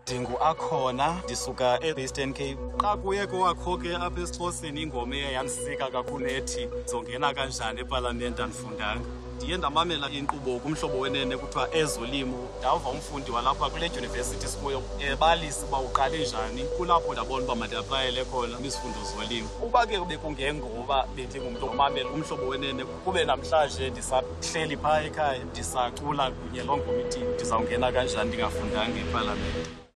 Akona, ndisuka e-Eastern Cape. Xa kuye kwakho ke apha esiXhoseni ingoma eyayandisika kakhulu ethi zongena kanjani epalamente andifundanga. Ndiye ndamamela inkqubo kuMhlobo Wenene kuthiwa ezolimo. Ndava umfundi walapha kule dyunivesithi sikuyo ebalisa uba uqale njani. Kulapho ndabona uba mandiaplayele khona izifundo zolimo. Uba ke bekungengoba bendingumntu omamela uMhlobo Wenene, kube namhlanje ndisahleli phaa ekhaya ndisacula kunye loo ngoma ithi ndizawungena kanjani ndingafundanga epalamente.